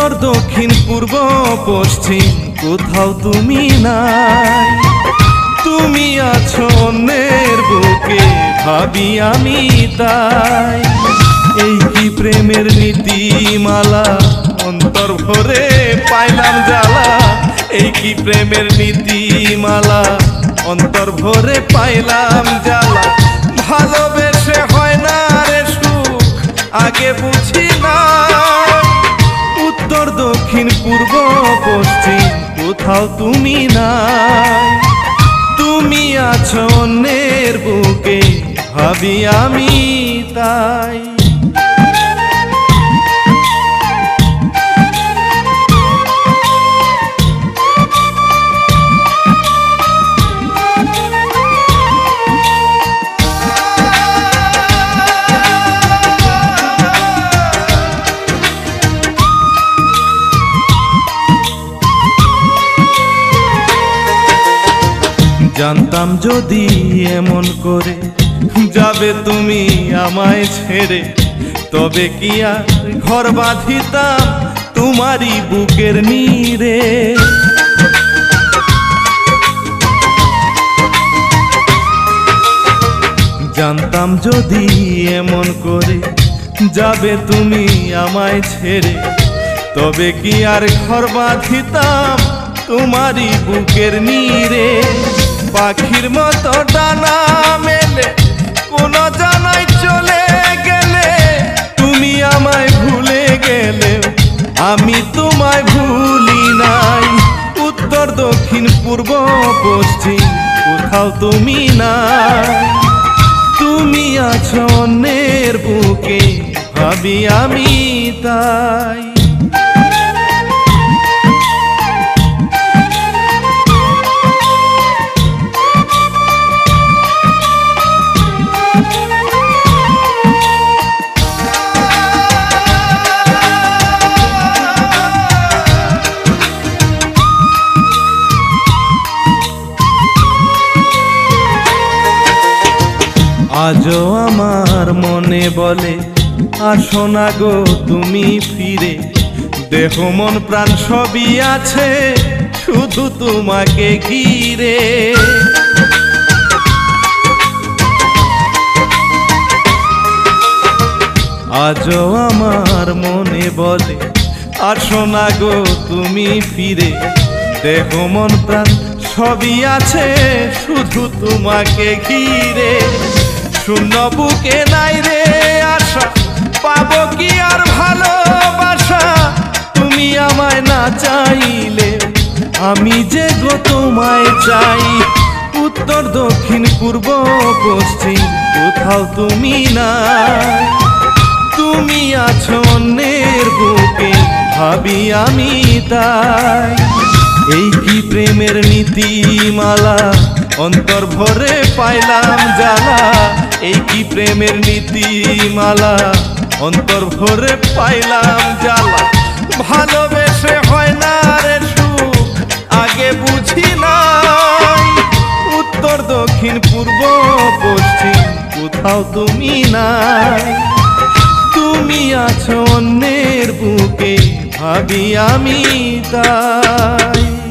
উত্তর দক্ষিণ পূর্ব পশ্চিম কোথাও তুমি নাই। তুমি আছো অন্যের বুকে, ভাবি আমি তাই। এই কি প্রেমের নীতিমালা, অন্তর ভরে পাইলাম জ্বালা। এই কি প্রেমের নীতিমালা, অন্তর ভরে পাইলাম জ্বালা। ভালোবেসে হয় না রে সুখ, আগে বুঝি না। উত্তর দক্ষিণ পূর্ব পশ্চিম কোথাও তুমি নাই। তুমি আছো অন্যের বুকে, ভাবি আমি তাই। জানতাম যদি এমন করে যাবে তুমি আমায় ছেড়ে, তবে কি আর ঘর বাঁধিতাম তোমারই বুকের নীড়ে। জানতাম যদি এমন করে যাবে তুমি আমায় ছেড়ে, তবে কি আর ঘর বাঁধিতাম তোমারই বুকের নীড়ে। পাখির মতো ডানা মেলে কোন জানাই চলে গেলে, তুমি আমায় ভুলে গেলে আমি তোমায় ভুলি নাই। উত্তর দক্ষিণ পূর্ব পশ্চিম কোথাও তুমি নাই। তুমি আছো অন্যের বুকে, ভাবি আমি তাই। আজও আমার মনে বলে আসো না গো তুমি ফিরে। দেহ মন প্রাণ সবই আছে শুধু তোমাকে ঘিরে। আজও আমার মনে বলে আসো না গো তুমি ফিরে। দেহ মন প্রাণ সবই আছে শুধু তোমাকে ঘিরে। শূন্য বুকে নাই রে আশা, পাবো কি আর ভালোবাসা। তুমি আমায় না চাইলে আমি যে গো তোমায় চাই। উত্তর দক্ষিণ পূর্ব পশ্চিম কোথাও তুমি নাই। তুমি আছো অন্যের বুকে, ভাবি আমি তাই। এই কি প্রেমের নীতিমালা, অন্তর ভরে পাইলাম জ্বালা। এই কি প্রেমের নীতিমালা, অন্তর ভরে পাইলাম জ্বালা। ভালোবেসে হয় না রে সুখ, আগে বুঝি নাই। উত্তর দক্ষিণ পূর্ব পশ্চিম কোথাও তুমি নাই। তুমি আছো অন্যের বুকে, ভাবি আমি তাই।